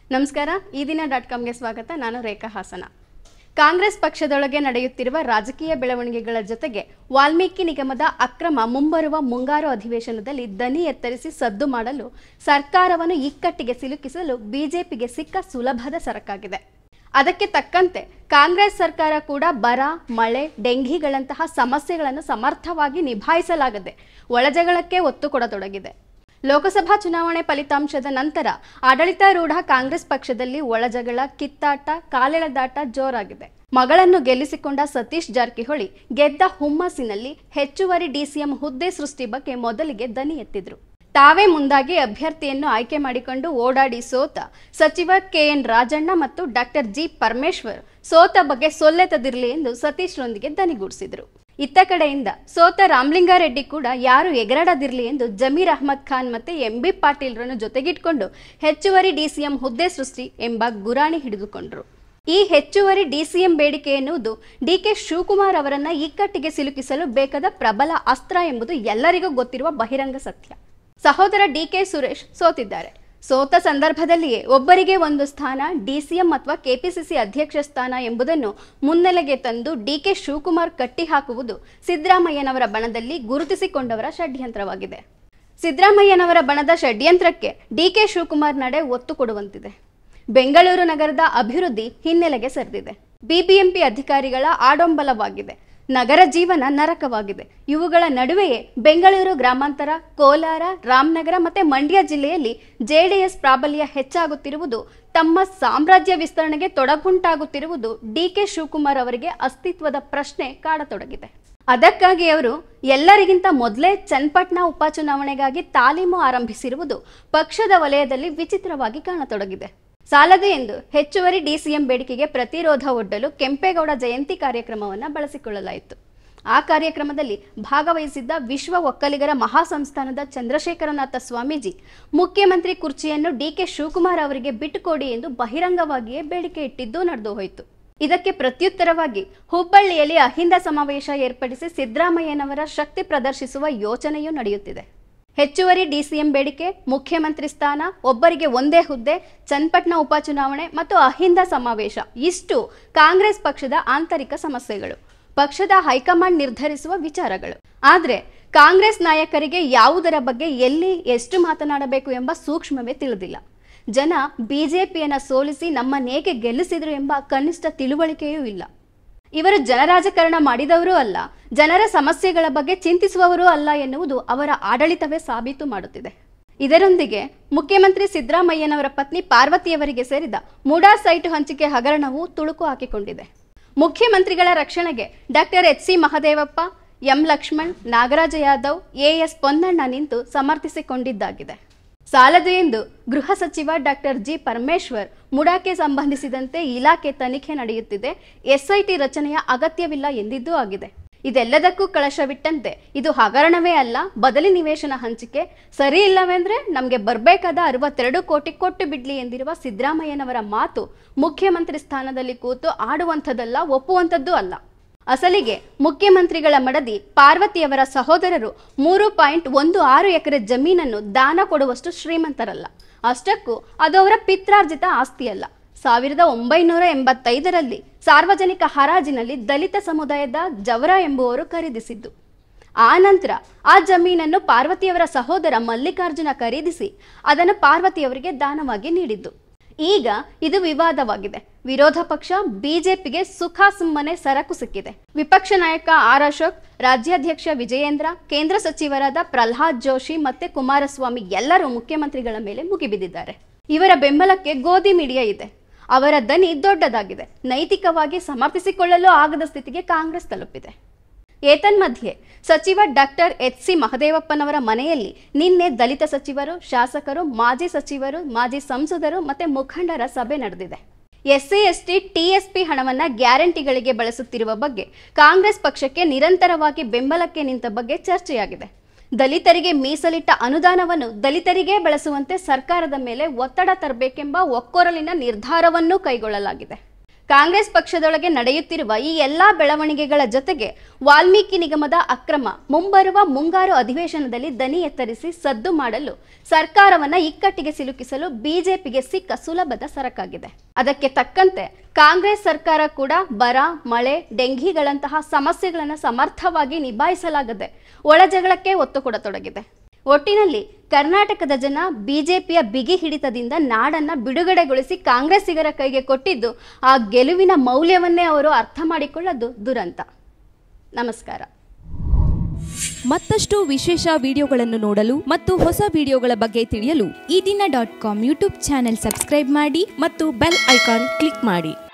ನಮಸ್ಕಾರ ಈ ದಿನ.comಗೆ ಸ್ವಾಗತ. ನಾನು ರೇಖಾ ಹಾಸನ. ಕಾಂಗ್ರೆಸ್ ಪಕ್ಷದೊಳಗೆ ನಡೆಯುತ್ತಿರುವ ರಾಜಕೀಯ ಬೆಳವಣಿಗೆಗಳ ಜೊತೆಗೆ ವಾಲ್ಮೀಕಿ ನಿಗಮದ ಅಕ್ರಮ ಮುಂಬರುವ ಮುಂಗಾರು ಅಧಿವೇಶನದಲ್ಲಿ ದನಿ ಎತ್ತರಿಸಿ ಸದ್ದು ಮಾಡಲು ಸರ್ಕಾರವನ್ನು ಇಕ್ಕಟ್ಟಿಗೆ ಸಿಲುಕಿಸಲು ಬಿಜೆಪಿಗೆ ಸಿಕ್ಕ ಸುಲಭದ ಸರಕಾಗಿದೆ. ಅದಕ್ಕೆ ತಕ್ಕಂತೆ ಕಾಂಗ್ರೆಸ್ ಸರ್ಕಾರ ಕೂಡ ಬರ, ಮಳೆ, ಡೆಂಘಿಗಳಂತಹ ಸಮಸ್ಯೆಗಳನ್ನು ಸಮರ್ಥವಾಗಿ ನಿಭಾಯಿಸಲಾಗದೆ ಒಳಜಗಳಕ್ಕೆ ಒತ್ತು ಕೊಡತೊಡಗಿದೆ. ಲೋಕಸಭಾ ಚುನಾವಣೆ ಫಲಿತಾಂಶದ ನಂತರ ಆಡಳಿತಾರೂಢ ಕಾಂಗ್ರೆಸ್ ಪಕ್ಷದಲ್ಲಿ ಒಳಜಗಳ, ಕಿತ್ತಾಟ, ಕಾಲೆಳೆದಾಟ ಜೋರಾಗಿದೆ. ಮಗಳನ್ನು ಗೆಲ್ಲಿಸಿಕೊಂಡ ಸತೀಶ್ ಜಾರಕಿಹೊಳಿ ಗೆದ್ದ ಹುಮ್ಮಸ್ಸಿನಲ್ಲಿ ಹೆಚ್ಚುವರಿ ಡಿಸಿಎಂ ಹುದ್ದೆ ಸೃಷ್ಟಿ ಬಗ್ಗೆ ಮೊದಲಿಗೆ ದನಿ ಎತ್ತಿದ್ರು. ತಾವೇ ಮುಂದಾಗಿ ಅಭ್ಯರ್ಥಿಯನ್ನು ಆಯ್ಕೆ ಮಾಡಿಕೊಂಡು ಓಡಾಡಿ ಸೋತ ಸಚಿವ ಕೆಎನ್ ರಾಜಣ್ಣ ಮತ್ತು ಡಾಕ್ಟರ್ ಜಿ ಪರಮೇಶ್ವರ್ ಸೋತ ಬಗ್ಗೆ ಸೊಲ್ಲೆತದಿರಲಿ ಎಂದು ಸತೀಶ್ರೊಂದಿಗೆ ದನಿಗೂಡಿಸಿದ್ರು. ಇತ್ತ ಕಡೆಯಿಂದ ಸೋತ ರಾಮಲಿಂಗಾರೆಡ್ಡಿ ಕೂಡ ಯಾರು ಎಗರಾಡದಿರಲಿ ಎಂದು ಜಮೀರ್ ಅಹ್ಮದ್ ಖಾನ್ ಮತ್ತೆ ಎಂಬಿ ಪಾಟೀಲ್ರನ್ನು ಜೊತೆಗಿಟ್ಕೊಂಡು ಹೆಚ್ಚುವರಿ ಡಿಸಿಎಂ ಹುದ್ದೆ ಸೃಷ್ಟಿ ಎಂಬ ಗುರಾಣಿ ಹಿಡಿದುಕೊಂಡ್ರು. ಈ ಹೆಚ್ಚುವರಿ ಡಿಸಿಎಂ ಬೇಡಿಕೆ ಎನ್ನುವುದು ಡಿಕೆ ಶಿವಕುಮಾರ್ ಅವರನ್ನ ಇಕ್ಕಟ್ಟಿಗೆ ಸಿಲುಕಿಸಲು ಬೇಕಾದ ಪ್ರಬಲ ಅಸ್ತ್ರ ಎಂಬುದು ಎಲ್ಲರಿಗೂ ಗೊತ್ತಿರುವ ಬಹಿರಂಗ ಸತ್ಯ. ಸಹೋದರ ಡಿಕೆ ಸುರೇಶ್ ಸೋತಿದ್ದಾರೆ. ಸೋತ ಸಂದರ್ಭದಲ್ಲಿಯೇ ಒಬ್ಬರಿಗೆ ಒಂದು ಸ್ಥಾನ, ಡಿಸಿಎಂ ಅಥವಾ ಕೆಪಿಸಿಸಿ ಅಧ್ಯಕ್ಷ ಸ್ಥಾನ ಎಂಬುದನ್ನು ಮುನ್ನೆಲೆಗೆ ತಂದು ಡಿಕೆ ಶಿವಕುಮಾರ್ ಕಟ್ಟಿ ಹಾಕುವುದು ಸಿದ್ದರಾಮಯ್ಯನವರ ಬಣದಲ್ಲಿ ಗುರುತಿಸಿಕೊಂಡವರ ಷಡ್ಯಂತ್ರವಾಗಿದೆ. ಸಿದ್ದರಾಮಯ್ಯನವರ ಬಣದ ಷಡ್ಯಂತ್ರಕ್ಕೆ ಡಿಕೆ ಶಿವಕುಮಾರ್ ನಡೆ ಒತ್ತು ಕೊಡುವಂತಿದೆ. ಬೆಂಗಳೂರು ನಗರದ ಅಭಿವೃದ್ಧಿ ಹಿನ್ನೆಲೆಗೆ ಸರಿದಿದೆ. ಬಿಬಿಎಂಪಿ ಅಧಿಕಾರಿಗಳ ಆಡಂಬಲವಾಗಿದೆ. ನಗರ ಜೀವನ ನರಕವಾಗಿದೆ. ಇವುಗಳ ನಡುವೆಯೇ ಬೆಂಗಳೂರು ಗ್ರಾಮಾಂತರ, ಕೋಲಾರ, ರಾಮನಗರ ಮತ್ತೆ ಮಂಡ್ಯ ಜಿಲ್ಲೆಯಲ್ಲಿ ಜೆಡಿಎಸ್ ಪ್ರಾಬಲ್ಯ ಹೆಚ್ಚಾಗುತ್ತಿರುವುದು, ತಮ್ಮ ಸಾಮ್ರಾಜ್ಯ ವಿಸ್ತರಣೆಗೆ ತೊಡಗುಂಟಾಗುತ್ತಿರುವುದು ಡಿಕೆ ಶಿವಕುಮಾರ್ ಅವರಿಗೆ ಅಸ್ತಿತ್ವದ ಪ್ರಶ್ನೆ ಕಾಡತೊಡಗಿದೆ. ಅದಕ್ಕಾಗಿ ಅವರು ಎಲ್ಲರಿಗಿಂತ ಮೊದಲೇ ಚನ್ನಪಟ್ಟಣ ಉಪಚುನಾವಣೆಗಾಗಿ ತಾಲೀಮು ಆರಂಭಿಸಿರುವುದು ಪಕ್ಷದ ವಲಯದಲ್ಲಿ ವಿಚಿತ್ರವಾಗಿ ಕಾಣತೊಡಗಿದೆ. ಸಾಲದೆ ಎಂದು ಹೆಚ್ಚುವರಿ ಡಿಸಿಎಂ ಬೇಡಿಕೆಗೆ ಪ್ರತಿರೋಧ ಒಡ್ಡಲು ಕೆಂಪೇಗೌಡ ಜಯಂತಿ ಕಾರ್ಯಕ್ರಮವನ್ನು ಬಳಸಿಕೊಳ್ಳಲಾಯಿತು. ಆ ಕಾರ್ಯಕ್ರಮದಲ್ಲಿ ಭಾಗವಹಿಸಿದ್ದ ವಿಶ್ವ ಒಕ್ಕಲಿಗರ ಮಹಾಸಂಸ್ಥಾನದ ಚಂದ್ರಶೇಖರನಾಥ ಸ್ವಾಮೀಜಿ ಮುಖ್ಯಮಂತ್ರಿ ಕುರ್ಚಿಯನ್ನು ಡಿಕೆ ಶಿವಕುಮಾರ್ ಅವರಿಗೆ ಬಿಟ್ಟುಕೊಡಿ ಎಂದು ಬಹಿರಂಗವಾಗಿಯೇ ಬೇಡಿಕೆ ಇಟ್ಟಿದ್ದು ನಡೆದು ಹೋಯಿತು. ಇದಕ್ಕೆ ಪ್ರತ್ಯುತ್ತರವಾಗಿ ಹುಬ್ಬಳ್ಳಿಯಲ್ಲಿ ಅಹಿಂದ ಸಮಾವೇಶ ಏರ್ಪಡಿಸಿ ಸಿದ್ದರಾಮಯ್ಯನವರ ಶಕ್ತಿ ಪ್ರದರ್ಶಿಸುವ ಯೋಚನೆಯೂ ನಡೆಯುತ್ತಿದೆ. ಹೆಚ್ಚುವರಿ ಡಿಸಿಎಂ ಬೇಡಿಕೆ, ಮುಖ್ಯಮಂತ್ರಿ ಸ್ಥಾನ, ಒಬ್ಬರಿಗೆ ಒಂದೇ ಹುದ್ದೆ, ಚನ್ನಪಟ್ಟಣ ಉಪಚುನಾವಣೆ ಮತ್ತು ಅಹಿಂದ ಸಮಾವೇಶ ಇಷ್ಟು ಕಾಂಗ್ರೆಸ್ ಪಕ್ಷದ ಆಂತರಿಕ ಸಮಸ್ಯೆಗಳು, ಪಕ್ಷದ ಹೈಕಮಾಂಡ್ ನಿರ್ಧರಿಸುವ ವಿಚಾರಗಳು. ಆದರೆ ಕಾಂಗ್ರೆಸ್ ನಾಯಕರಿಗೆ ಯಾವುದರ ಬಗ್ಗೆ ಎಲ್ಲಿ ಎಷ್ಟು ಮಾತನಾಡಬೇಕು ಎಂಬ ಸೂಕ್ಷ್ಮವೇ ತಿಳಿದಿಲ್ಲ. ಜನ ಬಿಜೆಪಿಯನ್ನು ಸೋಲಿಸಿ ನಮ್ಮನ್ನೇಕೆ ಗೆಲ್ಲಿಸಿದ್ರು ಎಂಬ ಕನಿಷ್ಠ ತಿಳುವಳಿಕೆಯೂ ಇಲ್ಲ. ಇವರು ಜನರಾಜಕಾರಣ ಮಾಡಿದವರೂ ಅಲ್ಲ, ಜನರ ಸಮಸ್ಯೆಗಳ ಬಗ್ಗೆ ಚಿಂತಿಸುವವರೂ ಅಲ್ಲ ಎನ್ನುವುದು ಅವರ ಆಡಳಿತವೇ ಸಾಬೀತು ಮಾಡುತ್ತಿದೆ. ಇದರೊಂದಿಗೆ ಮುಖ್ಯಮಂತ್ರಿ ಸಿದ್ದರಾಮಯ್ಯನವರ ಪತ್ನಿ ಪಾರ್ವತಿಯವರಿಗೆ ಸೇರಿದ ಮುಡಾ ಸೈಟು ಹಂಚಿಕೆ ಹಗರಣವು ತುಳುಕು ಹಾಕಿಕೊಂಡಿದೆ. ಮುಖ್ಯಮಂತ್ರಿಗಳ ರಕ್ಷಣೆಗೆ doctor H C Mahadevappa, M Lakshman, Nagaraja Yadav, A S Ponnanna ನಿಂತು ಸಮರ್ಥಿಸಿಕೊಂಡಿದ್ದಾಗಿದೆ. ಸಾಲದು ಎಂದು ಗೃಹ ಸಚಿವ ಡಾಕ್ಟರ್ ಜಿ ಪರಮೇಶ್ವರ್ ಮುಡಾಕ್ಕೆ ಸಂಬಂಧಿಸಿದಂತೆ ಇಲಾಖೆ ತನಿಖೆ ನಡೆಯುತ್ತಿದೆ, ಎಸ್ಐಟಿ ರಚನೆಯ ಅಗತ್ಯವಿಲ್ಲ ಎಂದಿದ್ದೂ ಆಗಿದೆ. ಇದೆಲ್ಲದಕ್ಕೂ ಕಳಶವಿಟ್ಟಂತೆ ಇದು ಹಗರಣವೇ ಅಲ್ಲ, ಬದಲಿ ನಿವೇಶನ ಹಂಚಿಕೆ, ಸರಿ ಇಲ್ಲವೆಂದ್ರೆ ನಮಗೆ ಬರಬೇಕಾದ 62 ಕೋಟಿ ಕೊಟ್ಟು ಬಿಡ್ಲಿ ಎಂದಿರುವ ಸಿದ್ದರಾಮಯ್ಯನವರ ಮಾತು ಮುಖ್ಯಮಂತ್ರಿ ಸ್ಥಾನದಲ್ಲಿ ಕೂತು ಆಡುವಂಥದ್ದಲ್ಲ, ಒಪ್ಪುವಂಥದ್ದು ಅಲ್ಲ. ಅಸಲಿಗೆ ಮುಖ್ಯಮಂತ್ರಿಗಳ ಮಡದಿ ಪಾರ್ವತಿಯವರ ಸಹೋದರರು 3.16 ಎಕರೆ ಜಮೀನನ್ನು ದಾನ ಕೊಡುವಷ್ಟು ಶ್ರೀಮಂತರಲ್ಲ. ಅಷ್ಟಕ್ಕೂ ಅದು ಅವರ ಪಿತ್ರಾರ್ಜಿತ ಆಸ್ತಿಯಲ್ಲ. 1985ರಲ್ಲಿ ಸಾರ್ವಜನಿಕ ಹರಾಜಿನಲ್ಲಿ ದಲಿತ ಸಮುದಾಯದ ಜವರ ಎಂಬುವರು ಖರೀದಿಸಿದ್ದು. ಆ ನಂತರ ಆ ಜಮೀನನ್ನು ಪಾರ್ವತಿಯವರ ಸಹೋದರ ಮಲ್ಲಿಕಾರ್ಜುನ ಖರೀದಿಸಿ ಅದನ್ನು ಪಾರ್ವತಿಯವರಿಗೆ ದಾನವಾಗಿ ನೀಡಿದ್ದು. ಈಗ ಇದು ವಿವಾದವಾಗಿದೆ. ವಿರೋಧ ಪಕ್ಷ ಬಿಜೆಪಿಗೆ ಸುಖ ಸುಮ್ಮನೆ ಸರಕು ಸಿಕ್ಕಿದೆ. ವಿಪಕ್ಷ ನಾಯಕ ಆರ್ ಅಶೋಕ್, ರಾಜ್ಯಾಧ್ಯಕ್ಷ ವಿಜಯೇಂದ್ರ, ಕೇಂದ್ರ ಸಚಿವರಾದ ಪ್ರಹ್ಲಾದ್ ಜೋಶಿ ಮತ್ತೆ ಕುಮಾರಸ್ವಾಮಿ ಎಲ್ಲರೂ ಮುಖ್ಯಮಂತ್ರಿಗಳ ಮೇಲೆ ಮುಗಿಬಿದ್ದಿದ್ದಾರೆ. ಇವರ ಬೆಂಬಲಕ್ಕೆ ಗೋಧಿ ಮೀಡಿಯಾ ಇದೆ. ಅವರ ದನಿ ದೊಡ್ಡದಾಗಿದೆ. ನೈತಿಕವಾಗಿ ಸಮರ್ಥಿಸಿಕೊಳ್ಳಲು ಆಗದ ಸ್ಥಿತಿಗೆ ಕಾಂಗ್ರೆಸ್ ತಲುಪಿದೆ. ಏತನ್ಮಧ್ಯೆ ಸಚಿವ ಡಾಕ್ಟರ್ ಎಚ್ ಸಿ ಮಹದೇವಪ್ಪನವರ ಮನೆಯಲ್ಲಿ ನಿನ್ನೆ ದಲಿತ ಸಚಿವರು, ಶಾಸಕರು, ಮಾಜಿ ಸಚಿವರು, ಮಾಜಿ ಸಂಸದರು ಮತ್ತೆ ಮುಖಂಡರ ಸಭೆ ನಡೆದಿದೆ. ಎಸ್ಸಿ ಎಸ್ಟಿ ಟಿಎಸ್ಪಿ ಹಣವನ್ನ ಗ್ಯಾರಂಟಿಗಳಿಗೆ ಬಳಸುತ್ತಿರುವ ಬಗ್ಗೆ, ಕಾಂಗ್ರೆಸ್ ಪಕ್ಷಕ್ಕೆ ನಿರಂತರವಾಗಿ ಬೆಂಬಲಕ್ಕೆ ನಿಂತ ಬಗ್ಗೆ ಚರ್ಚೆಯಾಗಿದೆ. ದಲಿತರಿಗೆ ಮೀಸಲಿಟ್ಟ ಅನುದಾನವನ್ನು ದಲಿತರಿಗೆ ಬಳಸುವಂತೆ ಸರ್ಕಾರದ ಮೇಲೆ ಒತ್ತಡ ತರಬೇಕೆಂಬ ಒಕ್ಕೊರಲಿನ ನಿರ್ಧಾರವನ್ನೂ ಕೈಗೊಳ್ಳಲಾಗಿದೆ. ಕಾಂಗ್ರೆಸ್ ಪಕ್ಷದೊಳಗೆ ನಡೆಯುತ್ತಿರುವ ಈ ಎಲ್ಲಾ ಬೆಳವಣಿಗೆಗಳ ಜೊತೆಗೆ ವಾಲ್ಮೀಕಿ ನಿಗಮದ ಅಕ್ರಮ ಮುಂಬರುವ ಮುಂಗಾರು ಅಧಿವೇಶನದಲ್ಲಿ ದನಿ ಎತ್ತರಿಸಿ ಸದ್ದು ಮಾಡಲು ಸರ್ಕಾರವನ್ನ ಇಕ್ಕಟ್ಟಿಗೆ ಸಿಲುಕಿಸಲು ಬಿಜೆಪಿಗೆ ಸಿಕ್ಕ ಸುಲಭದ ಸರಕಾಗಿದೆ. ಅದಕ್ಕೆ ತಕ್ಕಂತೆ ಕಾಂಗ್ರೆಸ್ ಸರ್ಕಾರ ಕೂಡ ಬರ, ಮಳೆ, ಡೆಂಘಿಗಳಂತಹ ಸಮಸ್ಯೆಗಳನ್ನು ಸಮರ್ಥವಾಗಿ ನಿಭಾಯಿಸಲಾಗದೆ ಒಳಜಗಳಕ್ಕೆ ಒತ್ತು ಕೊಡತೊಡಗಿದೆ. ಒಟ್ಟಿನಲ್ಲಿ ಕರ್ನಾಟಕದ ಜನ ಬಿಜೆಪಿಯ ಬಿಗಿ ಹಿಡಿತದಿಂದ ನಾಡನ್ನ ಬಿಡುಗಡೆಗೊಳಿಸಿ ಕಾಂಗ್ರೆಸ್ಸಿಗರ ಕೈಗೆ ಕೊಟ್ಟಿದ್ದು ಆ ಗೆಲುವಿನ ಮೌಲ್ಯವನ್ನೇ ಅವರು ಅರ್ಥ ಮಾಡಿಕೊಳ್ಳೋದು ದುರಂತ. ನಮಸ್ಕಾರ. ಮತ್ತಷ್ಟು ವಿಶೇಷ ವಿಡಿಯೋಗಳನ್ನು ನೋಡಲು ಮತ್ತು ಹೊಸ ವಿಡಿಯೋಗಳ ಬಗ್ಗೆ ತಿಳಿಯಲು ಈ ದಿನ .com ಯೂಟ್ಯೂಬ್ ಚಾನೆಲ್ ಸಬ್ಸ್ಕ್ರೈಬ್ ಮಾಡಿ ಮತ್ತು ಬೆಲ್ ಐಕಾನ್ ಕ್ಲಿಕ್ ಮಾಡಿ.